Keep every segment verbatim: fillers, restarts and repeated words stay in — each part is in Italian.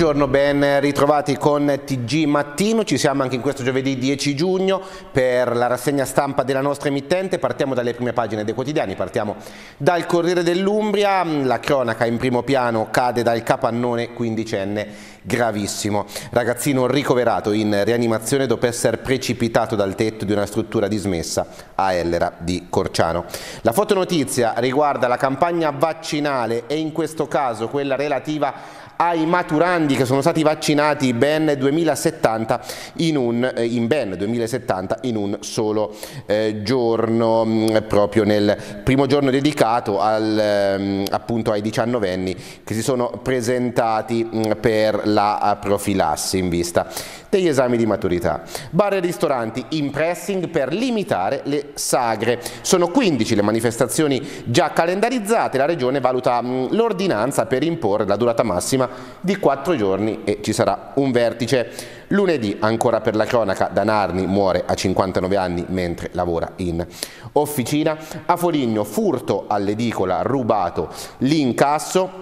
Buongiorno, ben ritrovati con T G Mattino. Ci siamo anche in questo giovedì dieci giugno per la rassegna stampa della nostra emittente. Partiamo dalle prime pagine dei quotidiani, partiamo dal Corriere dell'Umbria. La cronaca in primo piano: cade dal capannone quindicenne gravissimo. Ragazzino ricoverato in rianimazione dopo essere precipitato dal tetto di una struttura dismessa a Ellera di Corciano. La fotonotizia riguarda la campagna vaccinale e in questo caso quella relativa ai maturandi che sono stati vaccinati ben duemilasettanta in, un, in ben duemilasettanta in un solo eh, giorno, mh, proprio nel primo giorno dedicato al, mh, appunto ai diciannovenni che si sono presentati mh, per la profilassi in vista degli esami di maturità. Bar e ristoranti in pressing per limitare le sagre. Sono quindici le manifestazioni già calendarizzate. La Regione valuta l'ordinanza per imporre la durata massima di quattro giorni e ci sarà un vertice. Lunedì, ancora per la cronaca, da Narni muore a cinquantanove anni mentre lavora in officina. A Foligno, furto all'edicola, rubato l'incasso.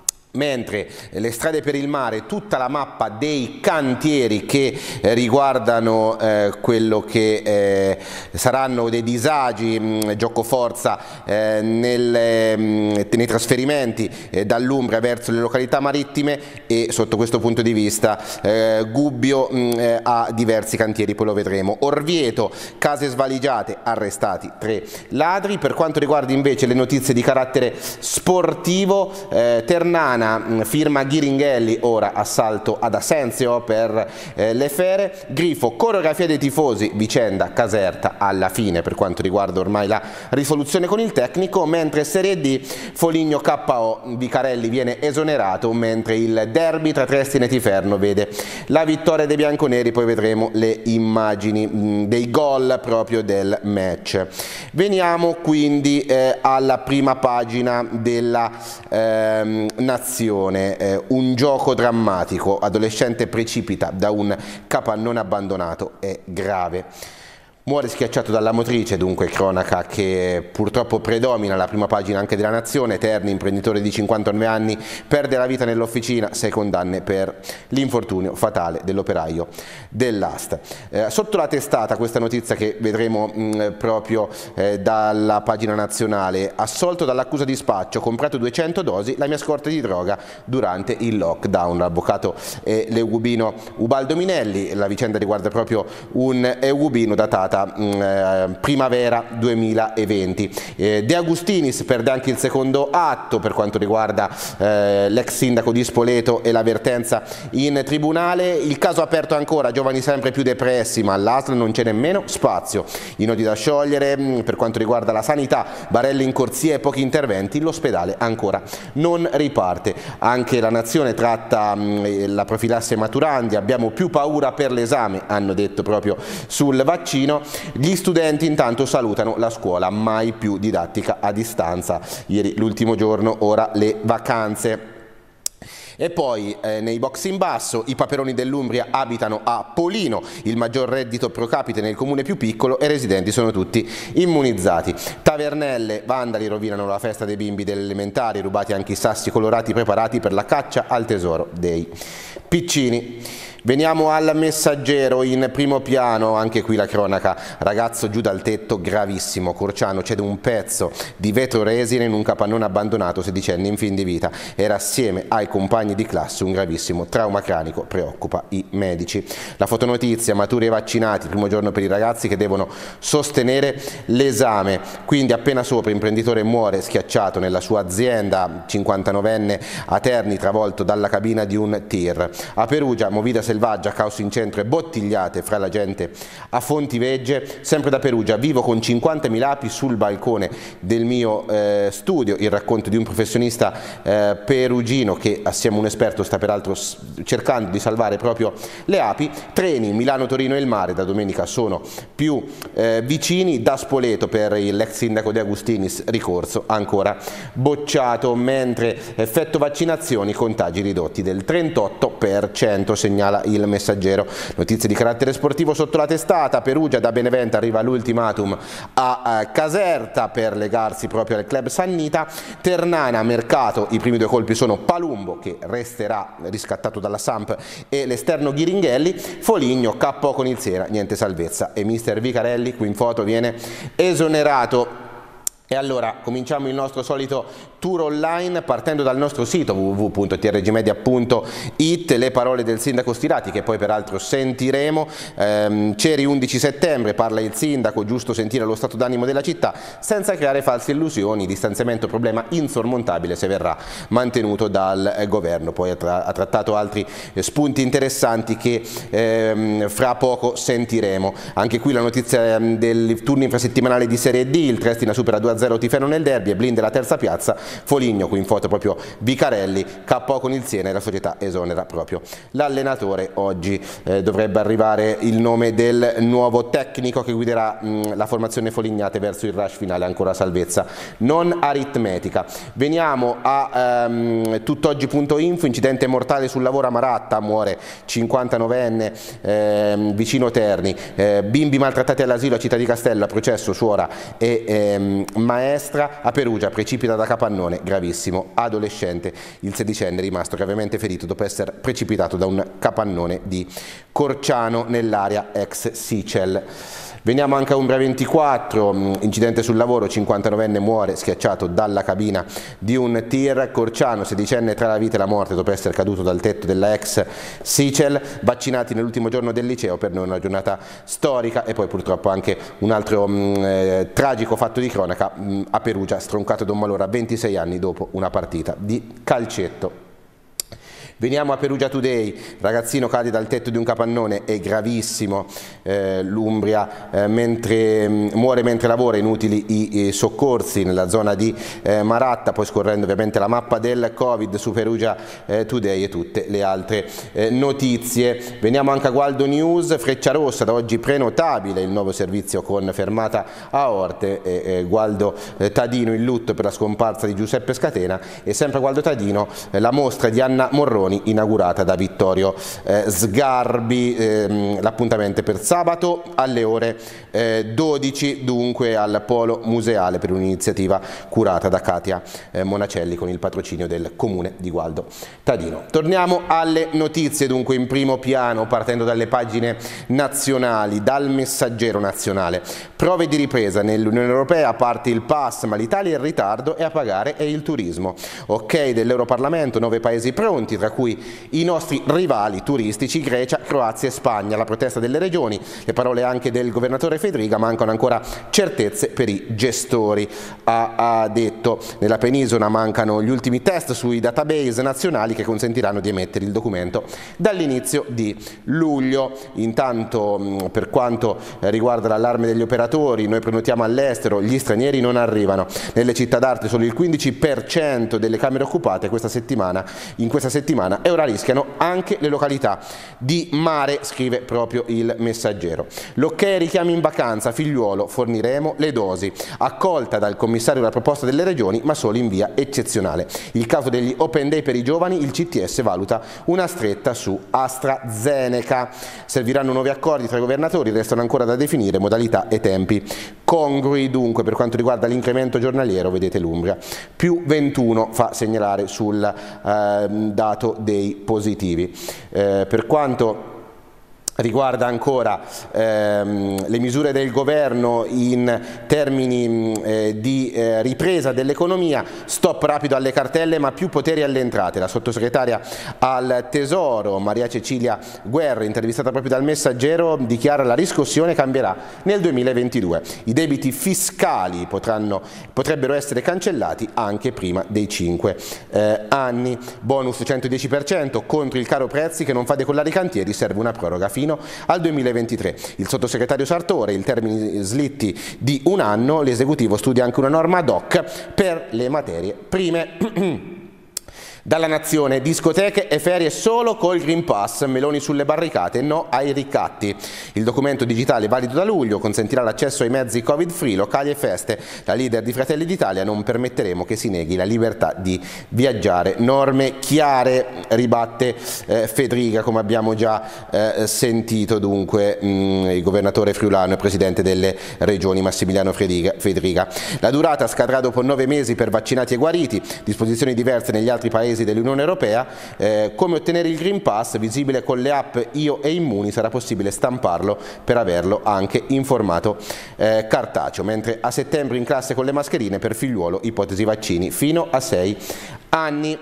Mentre le strade per il mare, tutta la mappa dei cantieri che eh, riguardano eh, quello che eh, saranno dei disagi, mh, giocoforza eh, nel, mh, nei trasferimenti eh, dall'Umbria verso le località marittime, e sotto questo punto di vista eh, Gubbio mh, ha diversi cantieri, poi lo vedremo. Orvieto, case svaligiate, arrestati tre ladri. Per quanto riguarda invece le notizie di carattere sportivo, eh, Ternana firma Ghiringhelli, ora assalto ad Asensio per eh, le fere. Grifo, coreografia dei tifosi, vicenda Caserta alla fine per quanto riguarda ormai la risoluzione con il tecnico. Mentre Serie D, Foligno K O, Vicarelli viene esonerato, mentre il derby tra Trieste e Tiferno vede la vittoria dei bianconeri. Poi vedremo le immagini mh, dei gol proprio del match. Veniamo quindi eh, alla prima pagina della eh, Nazione. Eh, un gioco drammatico, adolescente precipita da un capannone abbandonato, è grave. Muore schiacciato dalla motrice, dunque cronaca che purtroppo predomina alla prima pagina anche della Nazione. Terni, imprenditore di cinquantanove anni, perde la vita nell'officina, sei condanne per l'infortunio fatale dell'operaio dell'A S T. Eh, sotto la testata questa notizia che vedremo mh, proprio eh, dalla pagina nazionale: assolto dall'accusa di spaccio, comprato duecento dosi, la mia scorta di droga durante il lockdown. L'avvocato è l'eugubino Ubaldo Minelli. La vicenda riguarda proprio un eugubino datato primavera duemilaventi. Eh, De Agustinis perde anche il secondo atto per quanto riguarda eh, l'ex sindaco di Spoleto e l'avvertenza in tribunale. Il caso aperto ancora, giovani sempre più depressi, ma all'A S L non c'è nemmeno spazio. I nodi da sciogliere per quanto riguarda la sanità, barelle in corsia e pochi interventi, l'ospedale ancora non riparte. Anche la Nazione tratta mh, la profilassi ai maturandi, abbiamo più paura per l'esame, hanno detto proprio sul vaccino. Gli studenti intanto salutano la scuola, mai più didattica a distanza. Ieri l'ultimo giorno, ora le vacanze. E poi eh, nei box in basso, i Paperoni dell'Umbria abitano a Polino, il maggior reddito pro capite nel comune più piccolo e i residenti sono tutti immunizzati. Tavernelle, vandali rovinano la festa dei bimbi delle elementari, rubati anche i sassi colorati preparati per la caccia al tesoro dei piccini. Veniamo al Messaggero in primo piano, anche qui la cronaca: ragazzo giù dal tetto, gravissimo. Corciano, cede un pezzo di vetro resine in un capannone abbandonato, sedicenne in fin di vita, era assieme ai compagni di classe, un gravissimo trauma cranico preoccupa i medici. La fotonotizia: maturi e vaccinati, primo giorno per i ragazzi che devono sostenere l'esame. Quindi appena sopra, imprenditore muore schiacciato nella sua azienda, cinquantanovenne a Terni travolto dalla cabina di un tir. A Perugia, movida selvaggia, caos in centro e bottigliate fra la gente a Fontivegge. Sempre da Perugia, vivo con cinquantamila api sul balcone del mio eh, studio, il racconto di un professionista eh, perugino che assieme a un esperto sta peraltro cercando di salvare proprio le api. Treni, Milano, Torino e il mare da domenica sono più eh, vicini. Da Spoleto per l'ex sindaco De Agustinis, ricorso ancora bocciato, mentre effetto vaccinazioni, contagi ridotti del trentotto per cento, segnala segnala il Messaggero. Notizie di carattere sportivo sotto la testata: Perugia da Benevento arriva l'ultimatum a Caserta per legarsi proprio al club sannita. Ternana mercato, i primi due colpi sono Palumbo che resterà riscattato dalla Samp e l'esterno Ghiringhelli. Foligno K O con il Siena, niente salvezza e mister Vicarelli qui in foto viene esonerato. E allora cominciamo il nostro solito tour online partendo dal nostro sito w w w punto t r g media punto i t. Le parole del sindaco Stirati che poi peraltro sentiremo. ehm, Ceri undici settembre, parla il sindaco, giusto sentire lo stato d'animo della città senza creare false illusioni, distanziamento problema insormontabile se verrà mantenuto dal eh, governo. Poi ha, tra ha trattato altri eh, spunti interessanti che ehm, fra poco sentiremo. Anche qui la notizia ehm, del turno infrasettimanale di Serie D: il Triestina supera due a zero Tifeno nel derby e blinde la terza piazza. Foligno, qui in foto proprio Vicarelli, K O con il Siena e la società esonera proprio l'allenatore. Oggi eh, dovrebbe arrivare il nome del nuovo tecnico che guiderà mh, la formazione folignate verso il rush finale, ancora salvezza non aritmetica. Veniamo a ehm, tuttoggi punto info: incidente mortale sul lavoro a Maratta, muore cinquantanovenne ehm, vicino Terni. eh, bimbi maltrattati all'asilo a Città di Castello, a processo suora e ehm, maestra. A Perugia precipita da capannone, gravissimo, adolescente, il sedicenne è rimasto gravemente ferito dopo essere precipitato da un capannone di Corciano nell'area ex Sicel. Veniamo anche a Umbria ventiquattro, incidente sul lavoro, cinquantanovenne muore schiacciato dalla cabina di un tir. Corciano, sedicenne tra la vita e la morte dopo essere caduto dal tetto della ex Sicel. Vaccinati nell'ultimo giorno del liceo, per noi una giornata storica. E poi purtroppo anche un altro mh, eh, tragico fatto di cronaca mh, a Perugia, stroncato da un malore a ventisei anni dopo una partita di calcetto. Veniamo a Perugia Today: ragazzino cade dal tetto di un capannone, è gravissimo. eh, l'Umbria eh, mentre, mh, muore mentre lavora, inutili i, i soccorsi nella zona di eh, Maratta. Poi scorrendo ovviamente la mappa del Covid su Perugia eh, Today e tutte le altre eh, notizie. Veniamo anche a Gualdo News: Frecciarossa, da oggi prenotabile il nuovo servizio con fermata a Orte. e, eh, Gualdo eh, Tadino in lutto per la scomparsa di Giuseppe Scatena. E sempre a Gualdo Tadino eh, la mostra di Anna Morroni inaugurata da Vittorio eh, Sgarbi. ehm, l'appuntamento per sabato alle ore eh, dodici dunque al Polo Museale per un'iniziativa curata da Katia eh, Monacelli con il patrocinio del comune di Gualdo Tadino. Torniamo alle notizie dunque in primo piano partendo dalle pagine nazionali, dal Messaggero nazionale. Prove di ripresa nell'Unione Europea, parte il pass ma l'Italia è in ritardo e a pagare è il turismo. Ok dell'Europarlamento, nove paesi pronti tra cui i nostri rivali turistici Grecia, Croazia e Spagna. La protesta delle regioni, le parole anche del governatore Fedriga: mancano ancora certezze per i gestori, ha, ha detto. Nella penisola mancano gli ultimi test sui database nazionali che consentiranno di emettere il documento dall'inizio di luglio. Intanto per quanto riguarda l'allarme degli operatori, noi prenotiamo all'estero, gli stranieri non arrivano. Nelle città d'arte solo il quindici per cento delle camere occupate questa settimana, in questa settimana, e ora rischiano anche le località di mare, scrive proprio il Messaggero. L'ok richiami in vacanza, Figliuolo, forniremo le dosi. Accolta dal commissario la proposta delle regioni ma solo in via eccezionale. Il caso degli Open Day per i giovani, il C T S valuta una stretta su AstraZeneca. Serviranno nuovi accordi tra i governatori, restano ancora da definire modalità e tempi congrui. Dunque per quanto riguarda l'incremento giornaliero, vedete l'Umbria più ventuno fa segnalare sul eh, dato dei positivi. Eh, per quanto riguarda ancora ehm, le misure del governo in termini eh, di eh, ripresa dell'economia, stop rapido alle cartelle ma più poteri alle entrate. La sottosegretaria al Tesoro Maria Cecilia Guerra, intervistata proprio dal Messaggero, dichiara: la riscossione cambierà nel duemilaventidue. I debiti fiscali potranno, potrebbero essere cancellati anche prima dei cinque eh, anni. Bonus centodieci per cento contro il caro prezzi che non fa decollare i cantieri, serve una proroga fino al duemilaventitré. Il sottosegretario Sartore: il termine slitti di un anno, l'esecutivo studia anche una norma ad hoc per le materie prime. Dalla Nazione, discoteche e ferie solo col Green Pass, Meloni sulle barricate, no ai ricatti. Il documento digitale valido da luglio consentirà l'accesso ai mezzi Covid free, locali e feste. La leader di Fratelli d'Italia: non permetteremo che si neghi la libertà di viaggiare. Norme chiare, ribatte eh, Fedriga, come abbiamo già eh, sentito dunque mh, il governatore friulano e presidente delle regioni Massimiliano Fedriga. Fedriga. La durata scadrà dopo nove mesi per vaccinati e guariti, disposizioni diverse negli altri paesi dell'Unione Europea. Eh, come ottenere il Green Pass, visibile con le app Io e Immuni, sarà possibile stamparlo per averlo anche in formato eh, cartaceo, mentre a settembre in classe con le mascherine per figliuolo, ipotesi vaccini fino a sei anni.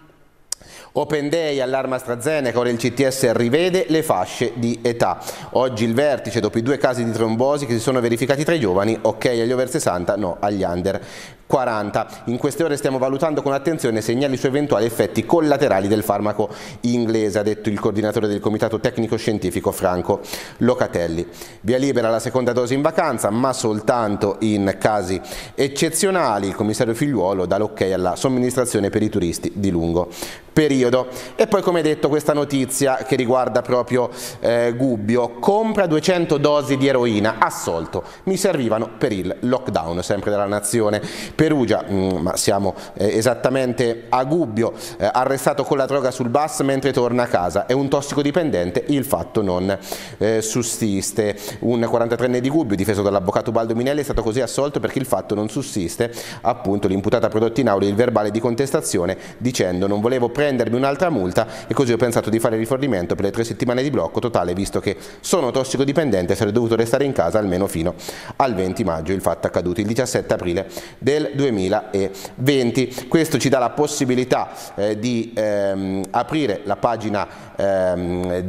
Open Day, allarma AstraZeneca, ora il C T S rivede le fasce di età. Oggi il vertice dopo i due casi di trombosi che si sono verificati tra i giovani, ok agli over sessanta, no agli under quaranta. In queste ore stiamo valutando con attenzione segnali su eventuali effetti collaterali del farmaco inglese, ha detto il coordinatore del comitato tecnico scientifico Franco Locatelli. Via libera alla seconda dose in vacanza, ma soltanto in casi eccezionali. Il commissario Figliuolo dà l'ok alla somministrazione per i turisti di lungo periodo. E poi, come detto, questa notizia che riguarda proprio eh, Gubbio: compra duecento dosi di eroina, assolto, mi servivano per il lockdown. Sempre dalla Nazione. Perugia, mh, ma siamo eh, esattamente a Gubbio, eh, arrestato con la droga sul bus mentre torna a casa, è un tossicodipendente, il fatto non eh, sussiste. Un quarantatreenne di Gubbio, difeso dall'avvocato Baldo Minelli, è stato così assolto perché il fatto non sussiste. Appunto, l'imputata ha prodotto in aula il verbale di contestazione dicendo: non volevo prendermi un'altra multa e così ho pensato di fare rifornimento per le tre settimane di blocco totale, visto che sono tossicodipendente e sarei dovuto restare in casa almeno fino al venti maggio. Il fatto è accaduto il diciassette aprile del duemilaventi. Questo ci dà la possibilità eh, di ehm, aprire la pagina ehm,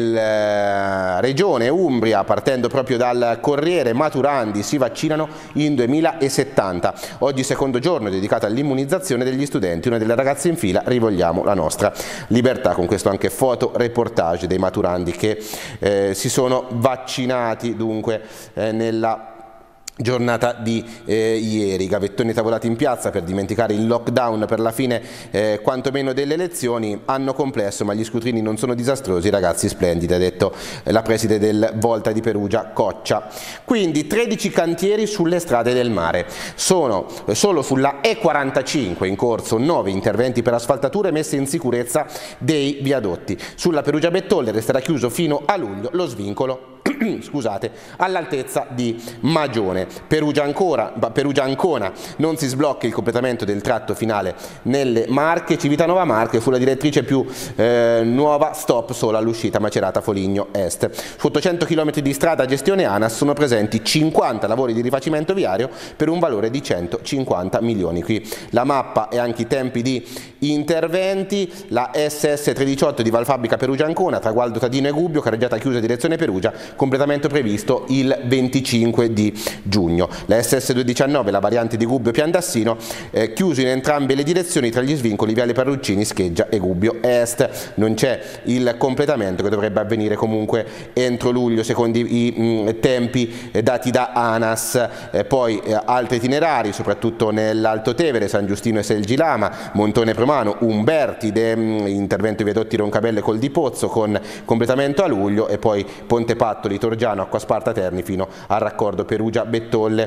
della regione Umbria, partendo proprio dal Corriere. Maturandi si vaccinano in duemilasettanta. Oggi secondo giorno dedicato all'immunizzazione degli studenti. Una delle ragazze in fila: rivogliamo la nostra libertà. Con questo anche foto reportage dei maturandi che eh, si sono vaccinati dunque eh, nella giornata di eh, ieri. Gavettoni tavolati in piazza per dimenticare il lockdown per la fine eh, quantomeno delle elezioni. Anno complesso, ma gli scrutini non sono disastrosi, ragazzi splendidi, ha detto eh, la preside del Volta di Perugia Coccia. Quindi tredici cantieri sulle strade del mare. Sono eh, solo sulla E quarantacinque in corso nove interventi per asfaltature e messe in sicurezza dei viadotti. Sulla Perugia Bettolle resterà chiuso fino a luglio lo svincolo scusate, all'altezza di Magione. Perugia ancora, Perugia Ancona non si sblocca il completamento del tratto finale nelle Marche. Civitanova Marche fu la direttrice più eh, nuova, stop solo all'uscita Macerata Foligno Est. Su ottocento chilometri di strada a gestione ANAS sono presenti cinquanta lavori di rifacimento viario per un valore di centocinquanta milioni. Qui la mappa e anche i tempi di interventi. La S S trediciotto di Valfabbrica Perugia Ancona, traguardo Tadino e Gubbio, carreggiata chiusa direzione Perugia, completamento previsto il venticinque di giugno. La S S duecentodiciannove, la variante di Gubbio Piandassino, eh, chiuso in entrambe le direzioni tra gli svincoli Viale Parruccini, Scheggia e Gubbio Est. Non c'è il completamento, che dovrebbe avvenire comunque entro luglio secondo i mh, tempi eh, dati da ANAS. Eh, poi eh, altri itinerari, soprattutto nell'Alto Tevere, San Giustino e Selgilama, Montone Promano, Umbertide, mh, intervento ai viadotti Roncabelle Col di Pozzo con completamento a luglio, e poi Ponte Pattoli, Torgiano, Acquasparta Terni fino al raccordo Perugia Bettolle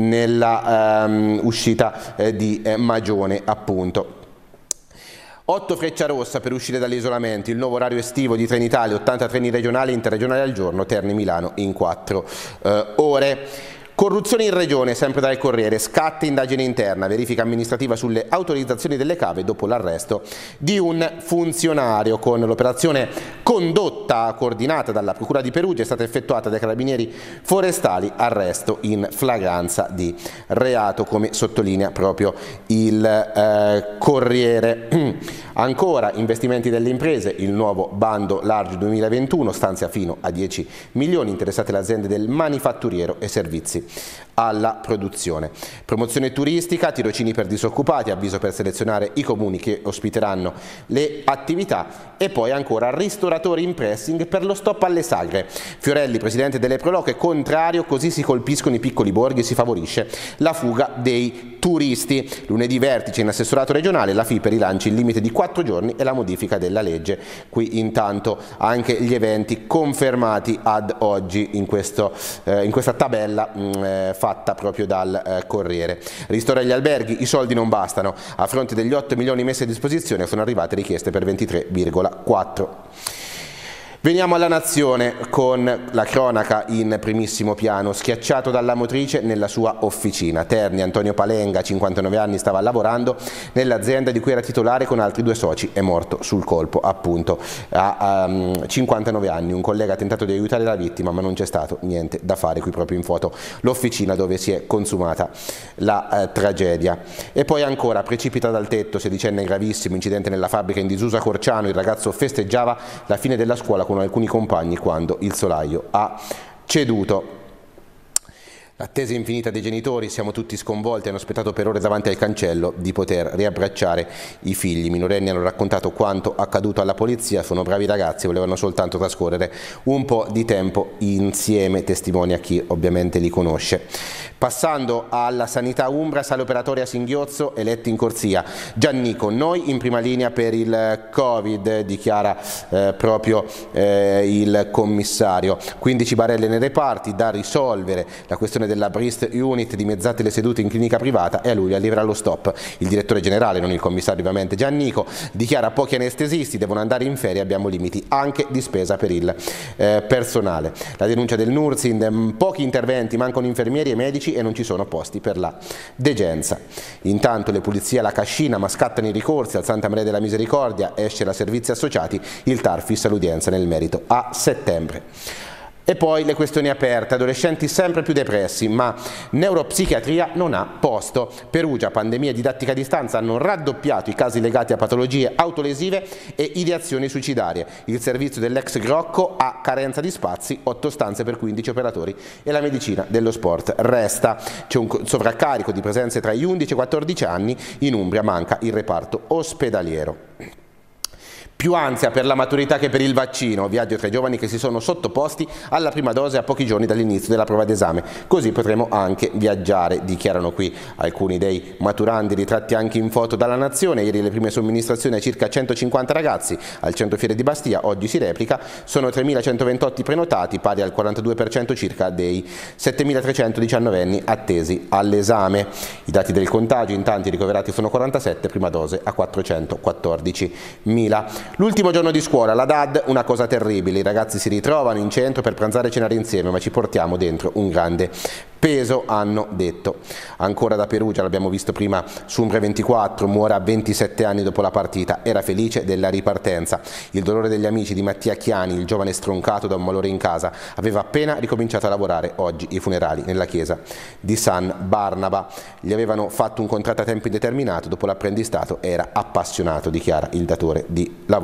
nella ehm, uscita eh, di eh, Magione appunto. otto Frecciarossa per uscire dall'isolamento, il nuovo orario estivo di Trenitalia, ottanta treni regionali e interregionali al giorno, Terni Milano in quattro eh, ore. Corruzione in regione, sempre dal Corriere, scatta indagine interna, verifica amministrativa sulle autorizzazioni delle cave dopo l'arresto di un funzionario. Con l'operazione condotta, coordinata dalla Procura di Perugia, è stata effettuata dai carabinieri forestali, arresto in flagranza di reato, come sottolinea proprio il eh, Corriere. Ancora investimenti delle imprese, il nuovo bando Large duemilaventuno stanzia fino a dieci milioni, interessate le aziende del manifatturiero e servizi alla produzione. Promozione turistica, tirocini per disoccupati, avviso per selezionare i comuni che ospiteranno le attività, e poi ancora ristoratori in pressing per lo stop alle sagre. Fiorelli, presidente delle Proloc, è contrario, così si colpiscono i piccoli borghi e si favorisce la fuga dei turisti. Lunedì vertice in assessorato regionale, la F I P rilancia il limite di quattro giorni e la modifica della legge. Qui intanto anche gli eventi confermati ad oggi in, questo, eh, in questa tabella mh, eh, fatta proprio dal eh, Corriere. Ristori agli alberghi, i soldi non bastano, a fronte degli otto milioni messi a disposizione sono arrivate richieste per ventitré virgola quattro. Veniamo alla Nazione con la cronaca in primissimo piano. Schiacciato dalla motrice nella sua officina. Terni, Antonio Palenga, cinquantanove anni, stava lavorando nell'azienda di cui era titolare con altri due soci, è morto sul colpo appunto a um, cinquantanove anni. Un collega ha tentato di aiutare la vittima ma non c'è stato niente da fare. Qui proprio in foto l'officina dove si è consumata la uh, tragedia. E poi ancora, precipita dal tetto, sedicenne gravissimo, incidente nella fabbrica in Disusa Corciano. Il ragazzo festeggiava la fine della scuola con con alcuni compagni quando il solaio ha ceduto. L'attesa infinita dei genitori, siamo tutti sconvolti, hanno aspettato per ore davanti al cancello di poter riabbracciare i figli. I minorenni hanno raccontato quanto accaduto alla polizia, sono bravi ragazzi, volevano soltanto trascorrere un po' di tempo insieme, testimonia chi ovviamente li conosce. Passando alla sanità umbra, sale operatoria a Singhiozzo, eletti in corsia. Giannico, noi in prima linea per il Covid, dichiara eh, proprio eh, il commissario. quindici barelle nei reparti, da risolvere la questione della Brist Unit, dimezzate le sedute in clinica privata e a luglio arriverà lo stop. Il direttore generale, non il commissario ovviamente Giannico, dichiara pochi anestesisti, devono andare in ferie, abbiamo limiti anche di spesa per il eh, personale. La denuncia del Nursing, pochi interventi, mancano infermieri e medici e non ci sono posti per la degenza. Intanto le pulizie alla cascina, ma scattano i ricorsi al Santa Maria della Misericordia, esce la Servizi Associati, il T A R fissa l'udienza nel merito a settembre. E poi le questioni aperte, adolescenti sempre più depressi, ma neuropsichiatria non ha posto. Perugia, pandemia e didattica a distanza hanno raddoppiato i casi legati a patologie autolesive e ideazioni suicidarie. Il servizio dell'ex Grocco ha carenza di spazi, otto stanze per quindici operatori e la medicina dello sport resta. C'è un sovraccarico di presenze tra gli undici e i quattordici anni, in Umbria manca il reparto ospedaliero. Più ansia per la maturità che per il vaccino, viaggio tra i giovani che si sono sottoposti alla prima dose a pochi giorni dall'inizio della prova d'esame, così potremo anche viaggiare, dichiarano qui alcuni dei maturandi ritratti anche in foto dalla Nazione. Ieri le prime somministrazioni a circa centocinquanta ragazzi al Centro Fiere di Bastia, oggi si replica, sono tremilacentoventotto prenotati, pari al quarantadue per cento circa dei settemilatrecentodiciannovenni attesi all'esame. I dati del contagio, intanto i ricoverati sono quarantasette, prima dose a quattrocentoquattordicimila. L'ultimo giorno di scuola, la D A D, una cosa terribile, i ragazzi si ritrovano in centro per pranzare e cenare insieme, ma ci portiamo dentro un grande peso, hanno detto. Ancora da Perugia, l'abbiamo visto prima su Umbria ventiquattro, muore a ventisette anni dopo la partita, era felice della ripartenza. Il dolore degli amici di Mattia Chiani, il giovane stroncato da un malore in casa, aveva appena ricominciato a lavorare. Oggi i funerali nella chiesa di San Barnaba. Gli avevano fatto un contratto a tempo indeterminato, dopo l'apprendistato era appassionato, dichiara il datore di lavoro.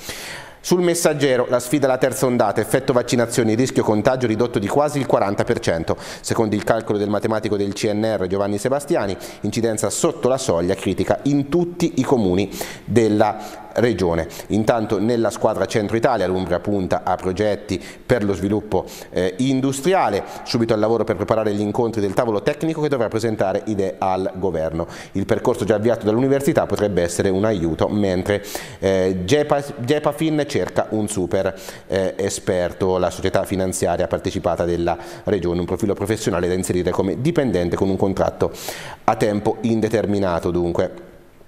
Sul Messaggero, la sfida alla terza ondata, effetto vaccinazioni, rischio contagio ridotto di quasi il quaranta per cento. Secondo il calcolo del matematico del C N R Giovanni Sebastiani, incidenza sotto la soglia critica in tutti i comuni della regione. Intanto nella squadra Centro Italia l'Umbria punta a progetti per lo sviluppo eh, industriale, subito al lavoro per preparare gli incontri del tavolo tecnico che dovrà presentare idee al governo. Il percorso già avviato dall'università potrebbe essere un aiuto, mentre eh, Gepafin cerca un super eh, esperto, la società finanziaria partecipata della regione, un profilo professionale da inserire come dipendente con un contratto a tempo indeterminato dunque.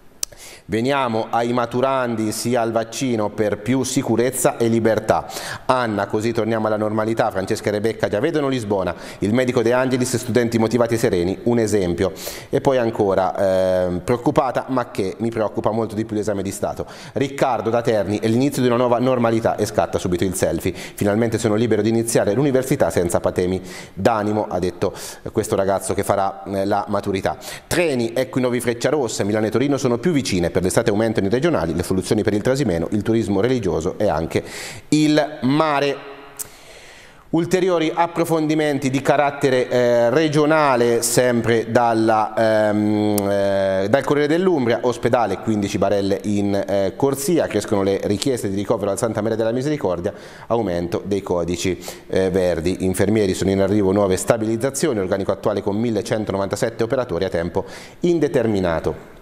Veniamo ai maturandi, sia al vaccino per più sicurezza e libertà. Anna, così torniamo alla normalità. Francesca e Rebecca già vedono Lisbona, il medico De Angelis, studenti motivati e sereni, un esempio. E poi ancora, eh, preoccupata ma che mi preoccupa molto di più l'esame di Stato. Riccardo da Terni, è l'inizio di una nuova normalità e scatta subito il selfie. Finalmente sono libero di iniziare l'università senza patemi d'animo, ha detto questo ragazzo che farà eh, la maturità. Treni, ecco i nuovi Frecciarossa, Milano e Torino sono più vicine. Per l'estate aumentano i regionali, le soluzioni per il Trasimeno, il turismo religioso e anche il mare. Ulteriori approfondimenti di carattere eh, regionale sempre dalla, ehm, eh, dal Corriere dell'Umbria. Ospedale, quindici barelle in eh, corsia, crescono le richieste di ricovero al Santa Maria della Misericordia, aumento dei codici eh, verdi. Infermieri, sono in arrivo nuove stabilizzazioni, organico attuale con millecentonovantasette operatori a tempo indeterminato.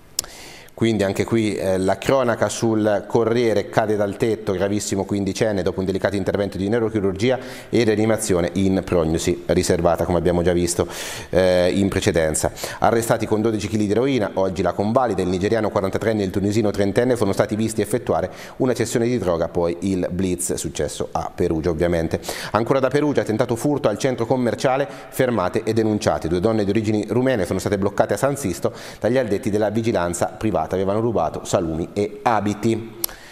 Quindi anche qui eh, la cronaca sul Corriere: cade dal tetto, gravissimo quindicenne dopo un delicato intervento di neurochirurgia e rianimazione in prognosi riservata, come abbiamo già visto eh, in precedenza. Arrestati con dodici chili di eroina, oggi la convalida, il nigeriano quarantatreenne e il tunisino trentenne sono stati visti effettuare una cessione di droga, poi il blitz successo a Perugia ovviamente. Ancora da Perugia, tentato furto al centro commerciale, fermate e denunciate. Due donne di origini rumene sono state bloccate a San Sisto dagli addetti della vigilanza privata. Avevano rubato salumi e abiti.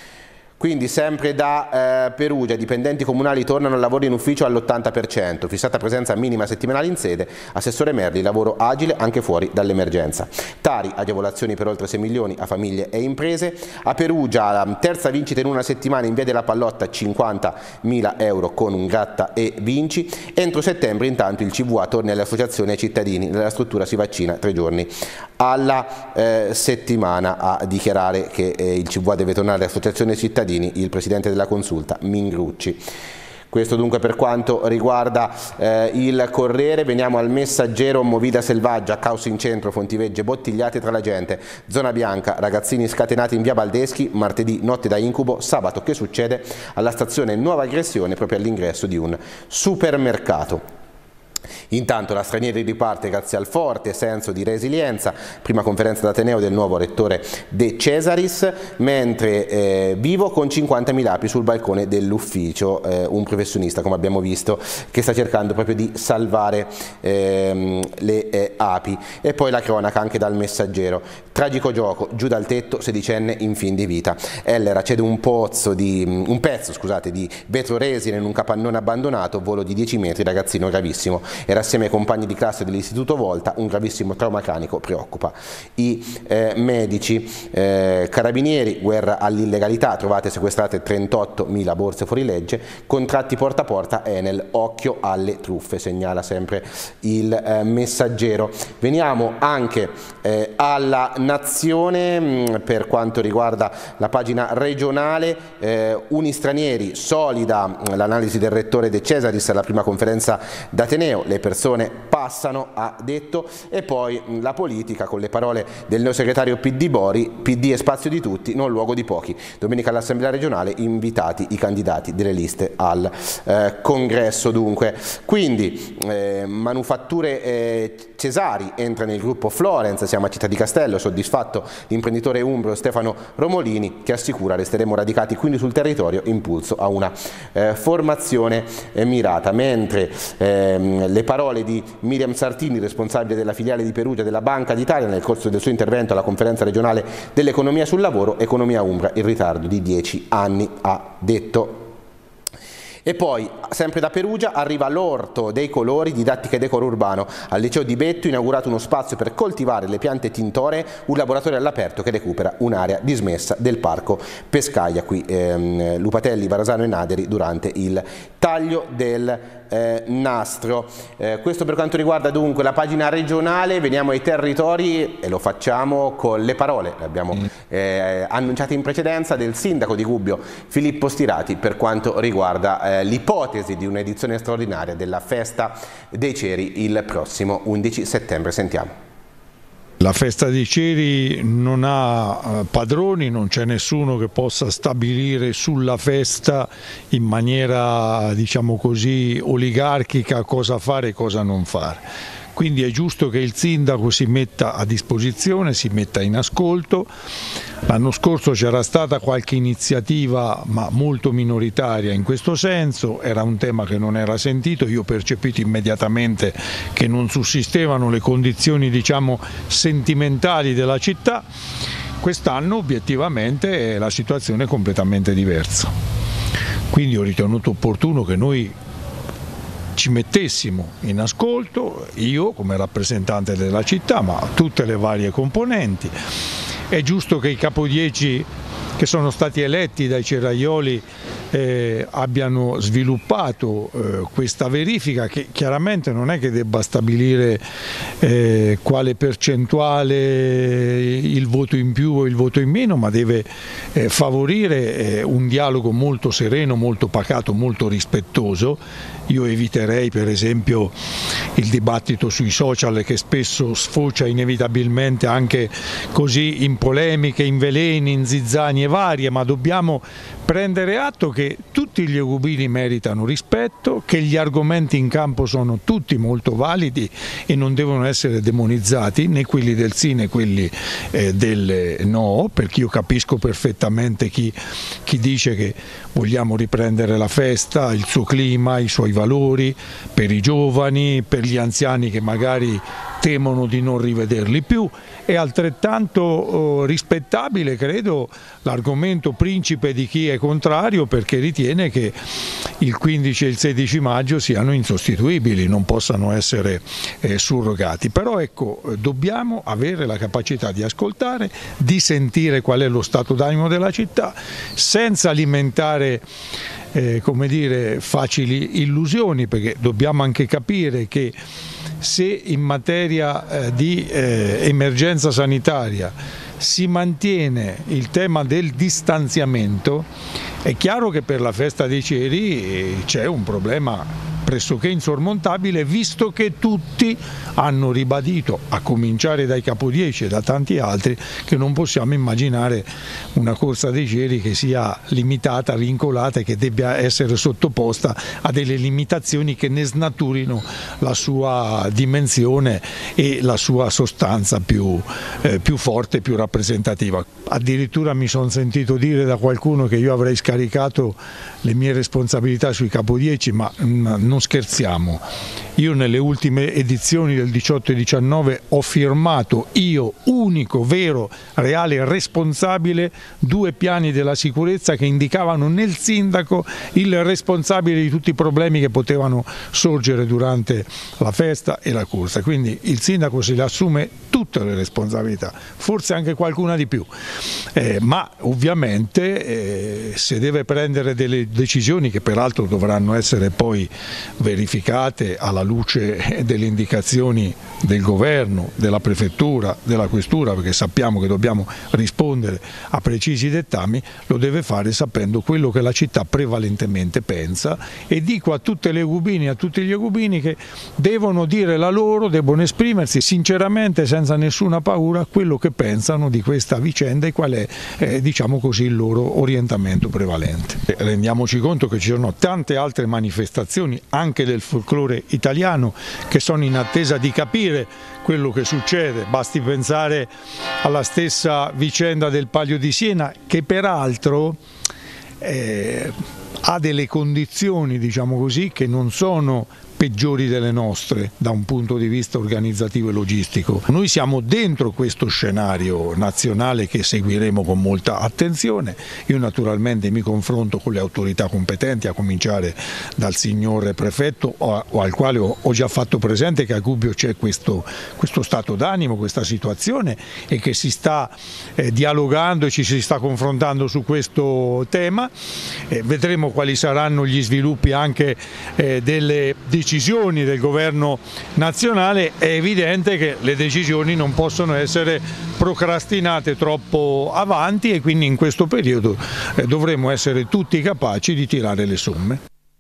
Quindi sempre da eh, Perugia, dipendenti comunali tornano al lavoro in ufficio all'ottanta per cento, fissata presenza minima settimanale in sede, assessore Merli, lavoro agile anche fuori dall'emergenza. Tari, agevolazioni per oltre sei milioni a famiglie e imprese. A Perugia, la terza vincita in una settimana in via della Pallotta, cinquantamila euro con un gratta e vinci. Entro settembre intanto il C V A torna alle associazioni e ai cittadini, nella struttura si vaccina tre giorni alla eh, settimana. A dichiarare che eh, il C V A deve tornare alle associazioni e ai cittadini il presidente della consulta Mingrucci. Questo dunque per quanto riguarda eh, il Corriere. Veniamo al Messaggero: movida selvaggia, caos in centro, Fontivegge bottigliate tra la gente, zona bianca, ragazzini scatenati in via Baldeschi, martedì notte da incubo, sabato che succede? Alla stazione nuova aggressione proprio all'ingresso di un supermercato. Intanto la Stranieri riparte grazie al forte senso di resilienza, prima conferenza d'Ateneo del nuovo rettore De Cesaris, mentre eh, vivo con cinquantamila api sul balcone dell'ufficio, eh, un professionista come abbiamo visto che sta cercando proprio di salvare ehm, le eh, api. E poi la cronaca anche dal Messaggero: tragico gioco, giù dal tetto, sedicenne in fin di vita. Ellera cede un, pozzo di, un pezzo scusate, di vetro resina in un capannone abbandonato, volo di dieci metri, ragazzino gravissimo. Era assieme ai compagni di classe dell'Istituto Volta, un gravissimo trauma cranico preoccupa i eh, medici. Eh, carabinieri, guerra all'illegalità, trovate sequestrate trentottomila borse fuori legge, contratti porta a porta Enel, occhio alle truffe, segnala sempre il eh, Messaggero. Veniamo anche eh, alla Nazione mh, per quanto riguarda la pagina regionale. eh, Uni stranieri, solida l'analisi del rettore De Cesaris alla prima conferenza d'Ateneo, le persone passano, ha detto. E poi la politica con le parole del neosegretario P D Bori: P D è spazio di tutti, non luogo di pochi. Domenica all'Assemblea regionale invitati i candidati delle liste al eh, congresso dunque. Quindi eh, Manufatture eh, Cesari entra nel gruppo Florence, siamo a Città di Castello, soddisfatto l'imprenditore umbro Stefano Romolini che assicura: resteremo radicati quindi sul territorio, impulso a una eh, formazione eh, mirata. Mentre ehm, le parole di Miriam Sartini, responsabile della filiale di Perugia della Banca d'Italia, nel corso del suo intervento alla conferenza regionale dell'economia sul lavoro: economia umbra, il ritardo di dieci anni, ha detto. E poi, sempre da Perugia, arriva l'Orto dei colori, didattica e decoro urbano. Al liceo di Betto inaugurato uno spazio per coltivare le piante tintoree, un laboratorio all'aperto che recupera un'area dismessa del parco Pescaia. Qui ehm, Lupatelli, Varasano e Naderi durante il taglio del eh, nastro. Eh, questo per quanto riguarda dunque la pagina regionale. Veniamo ai territori e lo facciamo con le parole, le abbiamo eh, annunciate in precedenza, del sindaco di Gubbio Filippo Stirati per quanto riguarda eh, l'ipotesi di un'edizione straordinaria della Festa dei Ceri il prossimo undici settembre. Sentiamo. La Festa dei Ceri non ha padroni, non c'è nessuno che possa stabilire sulla festa in maniera, diciamo così, oligarchica cosa fare e cosa non fare. Quindi è giusto che il sindaco si metta a disposizione, si metta in ascolto. L'anno scorso c'era stata qualche iniziativa ma molto minoritaria in questo senso, era un tema che non era sentito, io ho percepito immediatamente che non sussistevano le condizioni, diciamo, sentimentali della città. Quest'anno obiettivamente la situazione è completamente diversa, quindi ho ritenuto opportuno che noi ci mettessimo in ascolto, io come rappresentante della città, ma tutte le varie componenti. È giusto che i capodieci che sono stati eletti dai ceraioli eh, abbiano sviluppato eh, questa verifica, che chiaramente non è che debba stabilire eh, quale percentuale il voto in più o il voto in meno, ma deve eh, favorire eh, un dialogo molto sereno, molto pacato, molto rispettoso. Io eviterei per esempio il dibattito sui social, che spesso sfocia inevitabilmente anche così in polemiche, in veleni, in zizzanie varie, ma dobbiamo prendere atto che tutti gli eugubini meritano rispetto, che gli argomenti in campo sono tutti molto validi e non devono essere demonizzati, né quelli del sì né quelli eh, del no, perché io capisco perfettamente chi, chi dice che vogliamo riprendere la festa, il suo clima, i suoi valori, per i giovani, per gli anziani che magari temono di non rivederli più. È altrettanto oh, rispettabile, credo, l'argomento principe di chi è contrario, perché ritiene che il quindici e il sedici maggio siano insostituibili, non possano essere eh, surrogati. Però ecco, dobbiamo avere la capacità di ascoltare, di sentire qual è lo stato d'animo della città, senza alimentare eh, come dire, facili illusioni, perché dobbiamo anche capire che se in materia eh, di eh, emergenza sanitaria si mantiene il tema del distanziamento, è chiaro che per la festa dei ceri c'è un problema pressoché insormontabile, visto che tutti hanno ribadito, a cominciare dai Capodieci e da tanti altri, che non possiamo immaginare una corsa dei ceri che sia limitata, vincolata e che debba essere sottoposta a delle limitazioni che ne snaturino la sua dimensione e la sua sostanza più, eh, più forte, più rappresentativa. Addirittura mi sono sentito dire da qualcuno che io avrei scaricato le mie responsabilità sui Capodieci, ma non Non scherziamo, io nelle ultime edizioni del diciotto e diciannove ho firmato, io unico, vero, reale responsabile, due piani della sicurezza che indicavano nel sindaco il responsabile di tutti i problemi che potevano sorgere durante la festa e la corsa. Quindi il sindaco se le assume tutte le responsabilità, forse anche qualcuna di più, eh, ma ovviamente eh, se deve prendere delle decisioni che peraltro dovranno essere poi verificate alla luce delle indicazioni del governo, della prefettura, della questura, perché sappiamo che dobbiamo rispondere a precisi dettami, lo deve fare sapendo quello che la città prevalentemente pensa, e dico a tutte le eugubine, a tutti gli eugubini che devono dire la loro, devono esprimersi sinceramente, senza nessuna paura, quello che pensano di questa vicenda e qual è eh, diciamo così il loro orientamento prevalente. E rendiamoci conto che ci sono tante altre manifestazioni anche del folklore italiano che sono in attesa di capire quello che succede, basti pensare alla stessa vicenda del Palio di Siena, che peraltro eh, ha delle condizioni, diciamo così, che non sono peggiori delle nostre da un punto di vista organizzativo e logistico. Noi siamo dentro questo scenario nazionale che seguiremo con molta attenzione. Io naturalmente mi confronto con le autorità competenti, a cominciare dal signor prefetto, o, o al quale ho, ho già fatto presente che a Gubbio c'è questo, questo stato d'animo, questa situazione, e che si sta eh, dialogando e ci si sta confrontando su questo tema. Eh, vedremo quali saranno gli sviluppi anche eh, delle decisioni del governo nazionale. È evidente che le decisioni non possono essere procrastinate troppo avanti e quindi in questo periodo eh, dovremo essere tutti capaci di tirare le somme.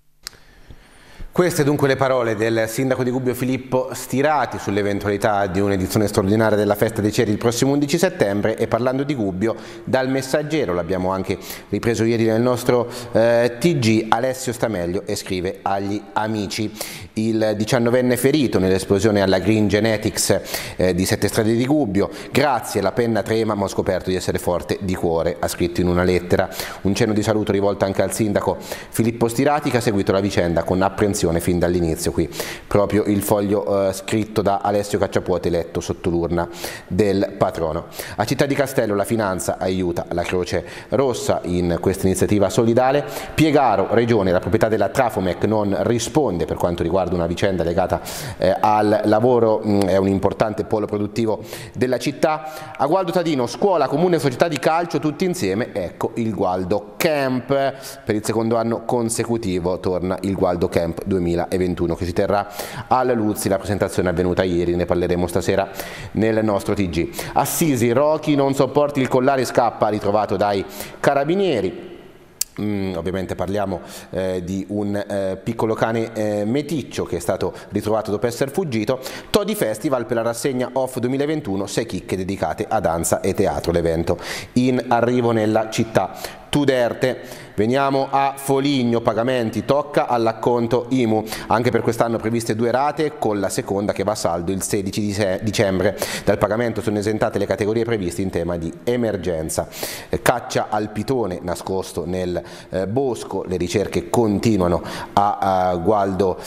Queste dunque le parole del sindaco di Gubbio Filippo Stirati sull'eventualità di un'edizione straordinaria della Festa dei Ceri il prossimo undici settembre. E parlando di Gubbio, dal Messaggero, l'abbiamo anche ripreso ieri nel nostro eh, T G, Alessio Stameglio e scrive agli amici: il diciannovenne ferito nell'esplosione alla Green Genetics eh, di Sette Strade di Gubbio, grazie, la penna trema ma ho scoperto di essere forte di cuore, ha scritto in una lettera. Un cenno di saluto rivolto anche al sindaco Filippo Stirati, che ha seguito la vicenda con apprensione trasformazione fin dall'inizio. Qui proprio il foglio eh, scritto da Alessio Cacciapuoti, letto sotto l'urna del patrono. A Città di Castello la finanza aiuta la Croce Rossa in questa iniziativa solidale. Piegaro, regione, la proprietà della Trafomec non risponde per quanto riguarda una vicenda legata eh, al lavoro, mh, è un importante polo produttivo della città. A Gualdo Tadino, scuola, comune e società di calcio tutti insieme, ecco il Gualdo Camp. Per il secondo anno consecutivo torna il Gualdo Camp duemilaventuno che si terrà alla Luzzi. La presentazione è avvenuta ieri, ne parleremo stasera nel nostro T G. Assisi, Rocky non sopporti il collare, scappa, ritrovato dai carabinieri. Mm, ovviamente parliamo eh, di un eh, piccolo cane eh, meticcio che è stato ritrovato dopo essere fuggito. Todi Festival per la rassegna Off duemilaventuno, sei chicche dedicate a danza e teatro, l'evento in arrivo nella città Tuderte. Veniamo a Foligno, pagamenti, tocca all'acconto I M U, anche per quest'anno previste due rate con la seconda che va a saldo il sedici dicembre. Dal pagamento sono esentate le categorie previste in tema di emergenza. Caccia al pitone nascosto nel eh, bosco, le ricerche continuano a, a Gualdo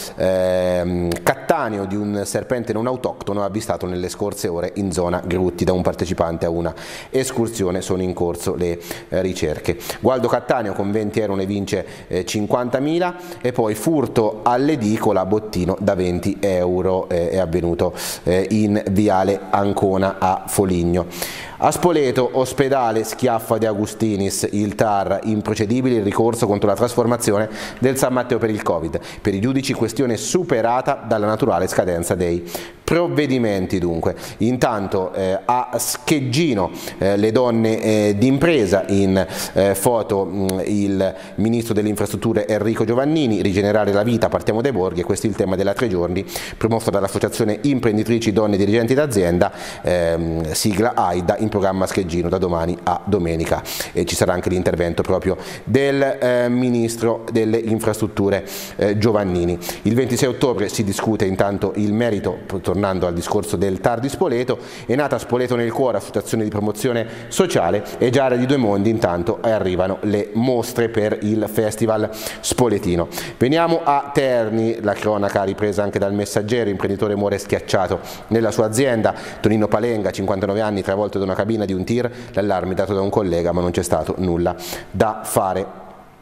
eh, Cattaneo di un serpente non autoctono avvistato nelle scorse ore in zona Grutti da un partecipante a una escursione, sono in corso le eh, ricerche. Gualdo Cattaneo con venti euro ne vince eh, cinquantamila. E poi furto all'edicola, bottino da venti euro, eh, è avvenuto eh, in viale Ancona a Foligno. A Spoleto, ospedale, schiaffa De Agustinis, il T A R, improcedibile il ricorso contro la trasformazione del San Matteo per il Covid. Per i giudici questione superata dalla naturale scadenza dei provvedimenti dunque. Intanto eh, a Scheggino eh, le donne eh, d'impresa, in eh, foto mh, il ministro delle infrastrutture Enrico Giovannini, rigenerare la vita, partiamo dai borghi, e questo è il tema della tre giorni promossa dall'associazione imprenditrici donne dirigenti d'azienda, ehm, sigla AIDA, in programma a Scheggino da domani a domenica, e ci sarà anche l'intervento proprio del eh, ministro delle infrastrutture eh, Giovannini. Il ventisei ottobre si discute intanto il merito, tornando al discorso del T A R di Spoleto. È nata Spoleto nel cuore, associazione di promozione sociale, e già di due mondi intanto arrivano le mostre per il Festival Spoletino. Veniamo a Terni, la cronaca ripresa anche dal Messaggero, imprenditore muore schiacciato nella sua azienda. Tonino Palenga, cinquantanove anni, travolto da una cabina di un tir, l'allarme dato da un collega ma non c'è stato nulla da fare.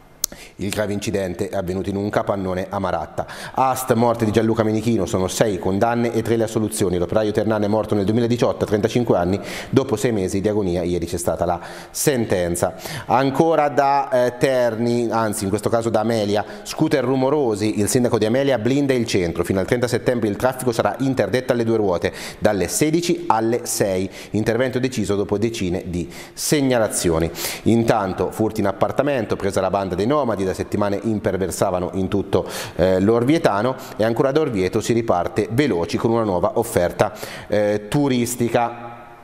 Il grave incidente è avvenuto in un capannone a Maratta. Ast, morte di Gianluca Menichino, sono sei condanne e tre le assoluzioni. L'operaio ternano è morto nel duemiladiciotto a trentacinque anni, dopo sei mesi di agonia, ieri c'è stata la sentenza. Ancora da eh, Terni, anzi in questo caso da Amelia, scooter rumorosi, il sindaco di Amelia blinda il centro, fino al trenta settembre il traffico sarà interdetto alle due ruote, dalle sedici alle sei, intervento deciso dopo decine di segnalazioni. Intanto furti in appartamento, presa la banda dei nomadi, da settimane imperversavano in tutto eh, l'Orvietano, e ancora da Orvieto si riparte veloci con una nuova offerta eh, turistica.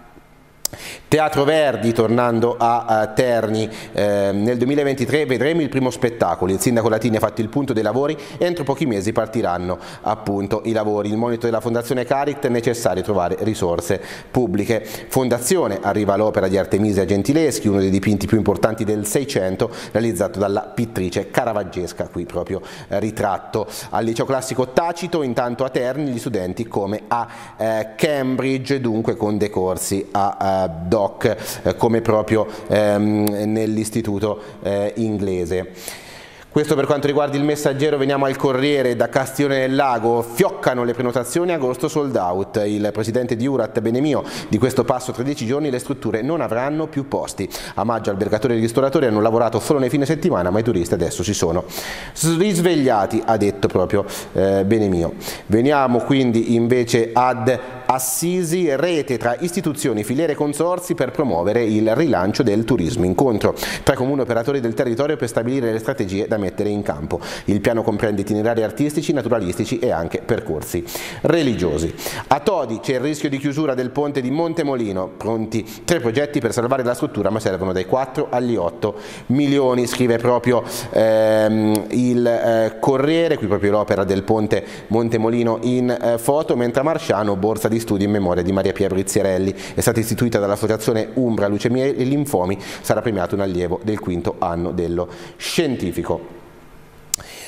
Teatro Verdi, tornando a, a Terni, eh, nel duemilaventitré vedremo il primo spettacolo. Il sindaco Latini ha fatto il punto dei lavori e entro pochi mesi partiranno appunto i lavori. Il monito della Fondazione Carit, è necessario trovare risorse pubbliche. Fondazione, arriva l'opera di Artemisia Gentileschi, uno dei dipinti più importanti del Seicento, realizzato dalla pittrice caravaggesca, qui proprio eh, ritratto. Al liceo classico Tacito, intanto a Terni, gli studenti come a eh, Cambridge, dunque con decorsi a eh, Doc, eh, come proprio ehm, nell'istituto eh, inglese. Questo per quanto riguarda il Messaggero. Veniamo al Corriere. Da Castione del Lago, fioccano le prenotazioni, agosto sold out. Il presidente di Urat Benemio: di questo passo tredici giorni le strutture non avranno più posti. A maggio albergatori e ristoratori hanno lavorato solo nei fine settimana, ma i turisti adesso si sono risvegliati, ha detto proprio eh, Benemio. Veniamo quindi invece ad Assisi, rete tra istituzioni, filiere e consorzi per promuovere il rilancio del turismo. Incontro tra comuni operatori del territorio per stabilire le strategie da mettere in campo. Il piano comprende itinerari artistici, naturalistici e anche percorsi religiosi. A Todi c'è il rischio di chiusura del ponte di Montemolino, pronti tre progetti per salvare la struttura, ma servono dai quattro agli otto milioni, scrive proprio ehm, il eh, Corriere, qui proprio l'opera del ponte Montemolino in eh, foto, mentre a Marsciano borsa di studi in memoria di Maria Pia Brizzierelli, è stata istituita dall'associazione Umbra Leucemie e Linfomi, sarà premiato un allievo del quinto anno dello scientifico.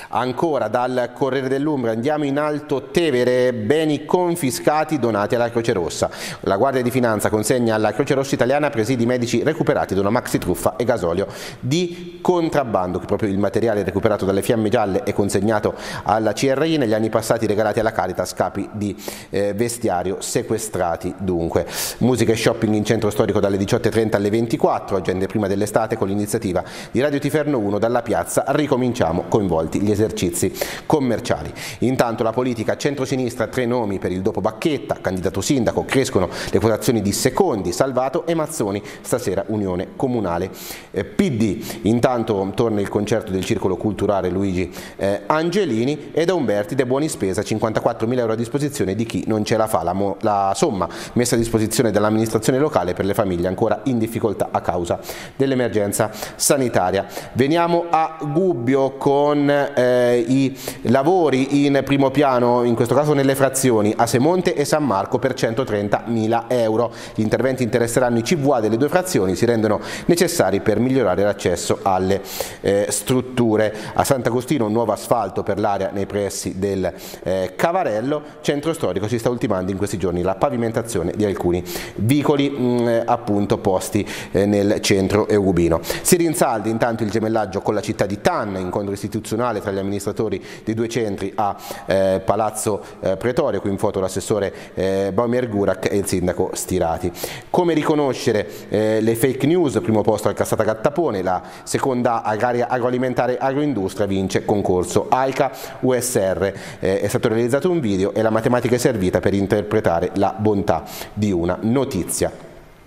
Ancora dal Corriere dell'Umbria andiamo in Alto Tevere, beni confiscati donati alla Croce Rossa. La Guardia di Finanza consegna alla Croce Rossa italiana presidi medici recuperati da una maxi truffa e gasolio di contrabbando, che proprio il materiale recuperato dalle Fiamme Gialle e consegnato alla C R I negli anni passati regalati alla Caritas, capi di eh, vestiario sequestrati dunque. Musica e shopping in centro storico dalle diciotto e trenta alle ventiquattro, agende prima dell'estate con l'iniziativa di Radio Tiferno uno dalla piazza Ricominciamo, coinvolti gli esercizi commerciali. Intanto la politica centrosinistra, tre nomi per il dopo Bacchetta, candidato sindaco, crescono le quotazioni di Secondi, Salvato e Mazzoni, stasera Unione Comunale eh, P D. Intanto torna il concerto del Circolo Culturale Luigi eh, Angelini e da Umberti dei buoni spesa, cinquantaquattromila euro a disposizione di chi non ce la fa, la, la somma messa a disposizione dall'amministrazione locale per le famiglie ancora in difficoltà a causa dell'emergenza sanitaria. Veniamo a Gubbio con eh, i lavori in primo piano, in questo caso nelle frazioni a Semonte e San Marco per centotrentamila euro. Gli interventi interesseranno i C V A delle due frazioni, si rendono necessari per migliorare l'accesso alle eh, strutture. A Sant'Agostino un nuovo asfalto per l'area nei pressi del eh, Cavarello. Centro storico si sta ultimando in questi giorni la pavimentazione di alcuni vicoli mh, appunto posti eh, nel centro eugubino. Si rinsalda intanto il gemellaggio con la città di Tanna, incontro istituzionale tra gli amministratori dei due centri a eh, Palazzo eh, Pretorio, qui in foto l'assessore eh, Baumer Gurak e il sindaco Stirati. Come riconoscere eh, le fake news, primo posto al Cassata Gattapone, la seconda agraria agroalimentare agroindustria vince concorso AICA U S R, eh, è stato realizzato un video e la matematica è servita per interpretare la bontà di una notizia.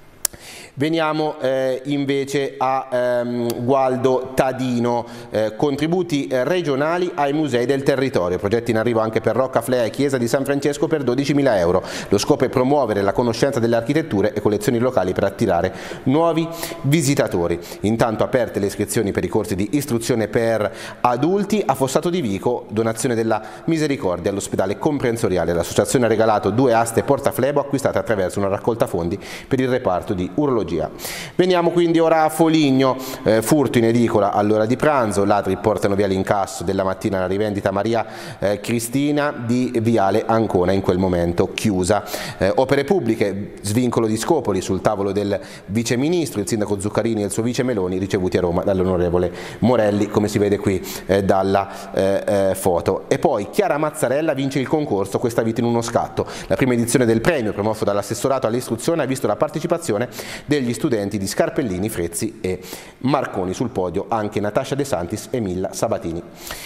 Veniamo eh, invece a ehm, Gualdo Tadino, eh, contributi eh, regionali ai musei del territorio, progetti in arrivo anche per Rocca Flea e Chiesa di San Francesco per dodicimila euro. Lo scopo è promuovere la conoscenza delle architetture e collezioni locali per attirare nuovi visitatori. Intanto aperte le iscrizioni per i corsi di istruzione per adulti a Fossato di Vico, donazione della Misericordia all'ospedale comprensoriale. L'associazione ha regalato due aste portaflebo acquistate attraverso una raccolta fondi per il reparto di urologia. Veniamo quindi ora a Foligno, eh, furto in edicola all'ora di pranzo, ladri portano via l'incasso della mattina alla rivendita Maria eh, Cristina di Viale Ancona, in quel momento chiusa. Eh, opere pubbliche, svincolo di Scopoli sul tavolo del viceministro, il sindaco Zuccarini e il suo vice Meloni ricevuti a Roma dall'onorevole Morelli, come si vede qui eh, dalla eh, eh, foto. E poi Chiara Mazzarella vince il concorso Questa vita in uno scatto. La prima edizione del premio, promosso dall'assessorato all'istruzione, ha visto la partecipazione degli studenti di Scarpellini, Frezzi e Marconi. Sul podio anche Natascia De Santis e Milla Sabatini.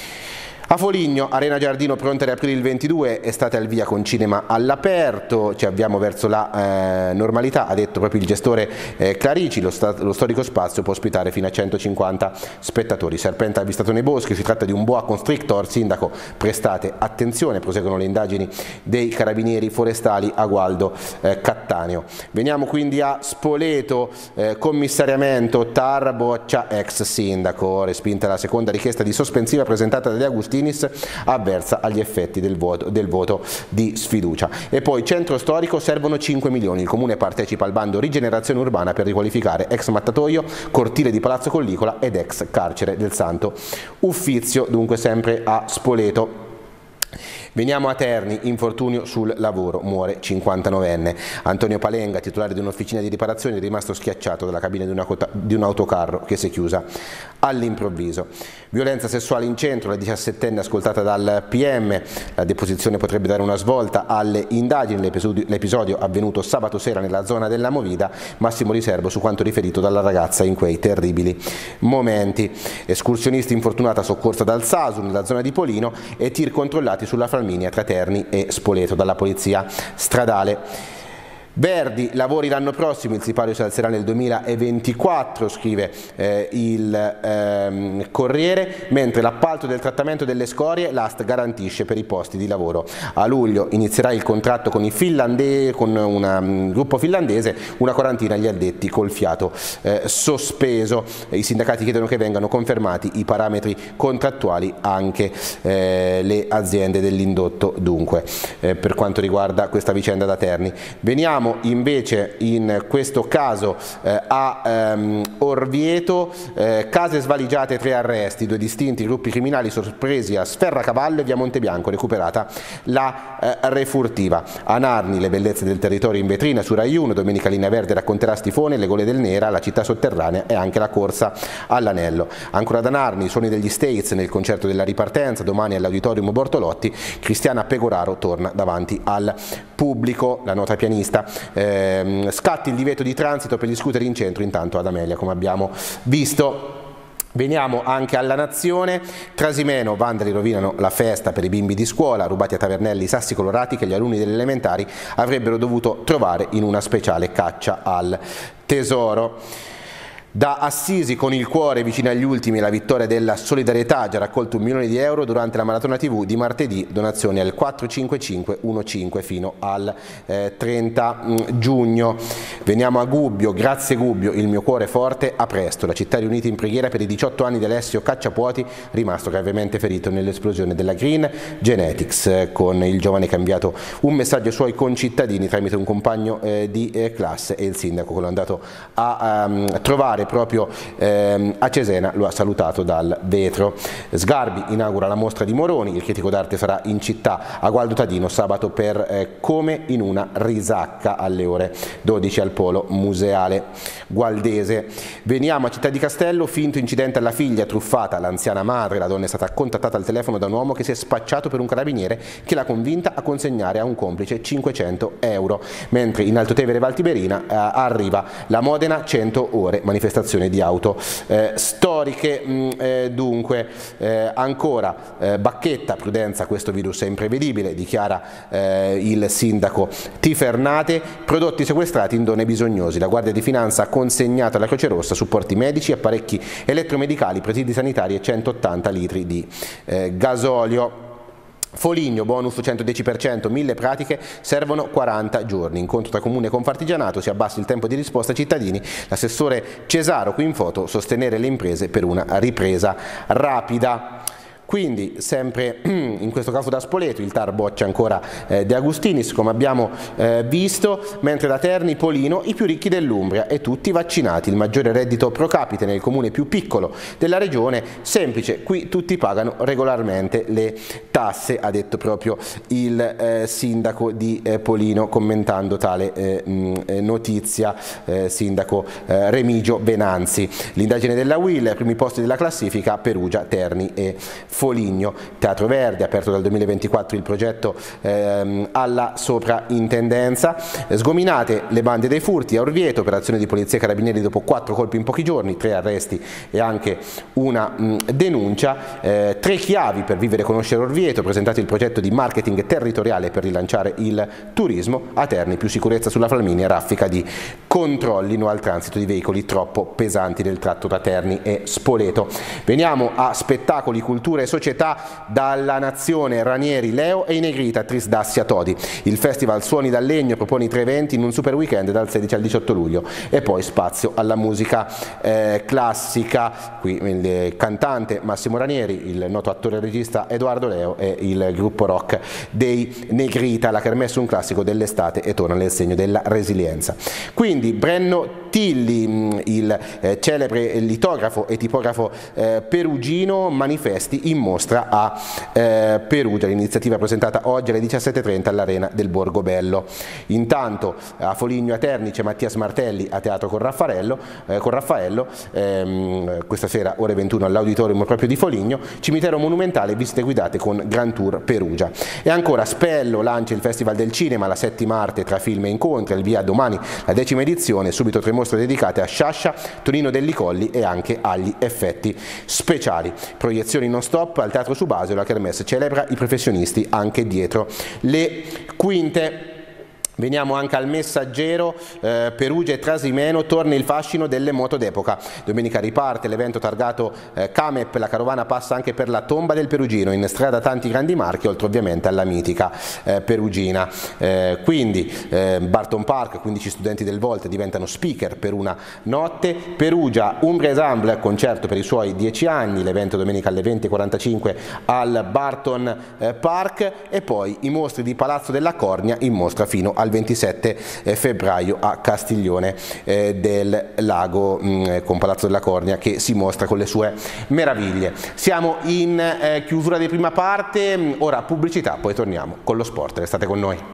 A Foligno, Arena Giardino pronta a riaprire il ventidue, estate al via con cinema all'aperto, ci avviamo verso la eh, normalità, ha detto proprio il gestore eh, Clarici, lo, lo storico spazio può ospitare fino a centocinquanta spettatori. Serpente avvistato nei boschi, si tratta di un boa constrictor, sindaco prestate attenzione, proseguono le indagini dei carabinieri forestali a Gualdo eh, Cattaneo. Veniamo quindi a Spoleto, eh, commissariamento, Tar boccia ex sindaco, respinta la seconda richiesta di sospensiva presentata dagli Agustini, avversa agli effetti del voto, del voto di sfiducia. E poi centro storico, servono cinque milioni, il comune partecipa al bando rigenerazione urbana per riqualificare ex mattatoio, cortile di Palazzo Collicola ed ex carcere del Santo Uffizio, dunque sempre a Spoleto. Veniamo a Terni, infortunio sul lavoro, muore cinquantanovenne. Antonio Palenga, titolare di un'officina di riparazioni, è rimasto schiacciato dalla cabina di, una, di un autocarro che si è chiusa all'improvviso. Violenza sessuale in centro, la diciassettenne ascoltata dal P M, la deposizione potrebbe dare una svolta alle indagini, l'episodio avvenuto sabato sera nella zona della Movida, massimo riservo su quanto riferito dalla ragazza in quei terribili momenti. Escursionista infortunata soccorsa dal Sasu nella zona di Polino e tir controllati sulla Flaminia tra Terni e Spoleto dalla polizia stradale. Verdi, lavori l'anno prossimo, il sipario si alzerà nel duemilaventiquattro, scrive eh, il ehm, Corriere, mentre l'appalto del trattamento delle scorie l'A S T garantisce per i posti di lavoro. A luglio inizierà il contratto con, i finlandesi, con una, un gruppo finlandese, una quarantina gli addetti col fiato eh, sospeso. I sindacati chiedono che vengano confermati i parametri contrattuali anche eh, le aziende dell'indotto, dunque, eh, per quanto riguarda questa vicenda da Terni. Veniamo Veniamo invece in questo caso eh, a ehm, Orvieto, eh, case svaligiate, tre arresti, due distinti gruppi criminali sorpresi a Sferracavallo e via Montebianco, recuperata la eh, refurtiva. A Narni le bellezze del territorio in vetrina su Rai uno, domenica Linea Verde racconterà Stifone, le gole del Nera, la città sotterranea e anche la corsa all'anello. Ancora da Narni, i suoni degli States nel concerto della ripartenza, domani all'Auditorium Bortolotti, Cristiana Pegoraro torna davanti al pubblico, la nota pianista. Eh, scatti il divieto di transito per gli scooter in centro, intanto ad Amelia, come abbiamo visto. Veniamo anche alla Nazione. Trasimeno, vandali rovinano la festa per i bimbi di scuola, rubati a Tavernelli i sassi colorati che gli alunni delle elementari avrebbero dovuto trovare in una speciale caccia al tesoro. Da Assisi, con il cuore vicino agli ultimi, la vittoria della solidarietà, ha già raccolto un milione di euro durante la maratona tivù di martedì, donazioni al quattro cinque cinque uno cinque fino al eh, trenta giugno. Veniamo a Gubbio, grazie Gubbio, il mio cuore forte, a presto, la città riunita in preghiera per i diciotto anni di Alessio Cacciapuoti, rimasto gravemente ferito nell'esplosione della Green Genetics. Con il giovane che ha inviato un messaggio ai suoi concittadini tramite un compagno eh, di eh, classe, e il sindaco che lo è andato a um, trovare proprio ehm, a Cesena lo ha salutato dal vetro. Sgarbi inaugura la mostra di Moroni, il critico d'arte sarà in città a Gualdo Tadino sabato per eh, Come in una risacca alle ore dodici al polo museale gualdese. Veniamo a Città di Castello, finto incidente alla figlia, truffata l'anziana madre, la donna è stata contattata al telefono da un uomo che si è spacciato per un carabiniere che l'ha convinta a consegnare a un complice cinquecento euro, mentre in Altotevere Val Tiberina eh, arriva la Modena cento ore, manifestazione di auto eh, storiche. Mh, eh, dunque eh, ancora eh, Bacchetta, prudenza, questo virus è imprevedibile, dichiara eh, il sindaco Tifernate. Prodotti sequestrati in donne bisognosi, la Guardia di Finanza ha consegnato alla Croce Rossa supporti medici, apparecchi elettromedicali, presidi sanitari e centottanta litri di eh, gasolio. Foligno, bonus centodieci per cento, mille pratiche, servono quaranta giorni. Incontro tra Comune e Confartigianato, si abbassa il tempo di risposta ai cittadini. L'assessore Cesaro, qui in foto, sostenere le imprese per una ripresa rapida. Quindi sempre in questo caso da Spoleto il T A R boccia ancora eh, De Agustinis, come abbiamo eh, visto, mentre da Terni Polino i più ricchi dell'Umbria e tutti vaccinati, il maggiore reddito pro capite nel comune più piccolo della regione, semplice, qui tutti pagano regolarmente le tasse, ha detto proprio il eh, sindaco di eh, Polino commentando tale eh, mh, notizia, eh, sindaco eh, Remigio Venanzi. L'indagine della U I L, ai primi posti della classifica Perugia, Terni e Foligno. Teatro Verde, aperto dal duemilaventiquattro il progetto ehm, alla soprintendenza. Sgominate le bande dei furti a Orvieto, operazione di polizia e carabinieri dopo quattro colpi in pochi giorni, tre arresti e anche una mh, denuncia. Eh, tre chiavi per vivere e conoscere Orvieto, presentato il progetto di marketing territoriale per rilanciare il turismo. A Terni più sicurezza sulla Flaminia, raffica di controlli no al transito di veicoli troppo pesanti nel tratto tra Terni e Spoleto. Veniamo a spettacoli, cultura e società. Dalla Nazione, Ranieri, Leo e i Negrita, Tris Dassia Todi. Il festival Suoni dal Legno propone i tre eventi in un super weekend dal sedici al diciotto luglio, e poi spazio alla musica eh, classica. Qui il cantante Massimo Ranieri, il noto attore e regista Edoardo Leo e il gruppo rock dei Negrita. La kermesse, un classico dell'estate, e torna nel segno della resilienza. Quindi Brenno Tilli, il eh, celebre litografo e tipografo eh, perugino, manifesti in mostra a eh, Perugia, l'iniziativa presentata oggi alle diciassette e trenta all'Arena del Borgobello. Intanto a Foligno e a Terni c'è Mattias Martelli a Teatro con Raffaello, eh, con Raffaello ehm, questa sera ore ventuno all'Auditorium proprio di Foligno, cimitero monumentale, visite guidate con Grand Tour Perugia. E ancora Spello lancia il Festival del Cinema, la settima arte tra film e incontri, al via domani la decima edizione, subito tre mostre dedicate a Sciascia, Tonino Delli Colli e anche agli effetti speciali. Proiezioni non stop al Teatro Subasio, la kermesse celebra i professionisti anche dietro le quinte. Veniamo anche al Messaggero, eh, Perugia e Trasimeno, torna il fascino delle moto d'epoca. Domenica riparte l'evento targato eh, Camep, la carovana passa anche per la tomba del Perugino, in strada tanti grandi marchi, oltre ovviamente alla mitica eh, Perugina. Eh, quindi eh, Barton Park, quindici studenti del Volt diventano speaker per una notte. Perugia, Umbria Ensemble, concerto per i suoi dieci anni, l'evento domenica alle venti e quarantacinque al Barton eh, Park, e poi i mostri di Palazzo della Cornia in mostra fino a al ventisette febbraio a Castiglione eh, del Lago mh, con Palazzo della Cornia, che si mostra con le sue meraviglie. Siamo in eh, chiusura di prima parte, ora pubblicità, poi torniamo con lo sport, restate con noi.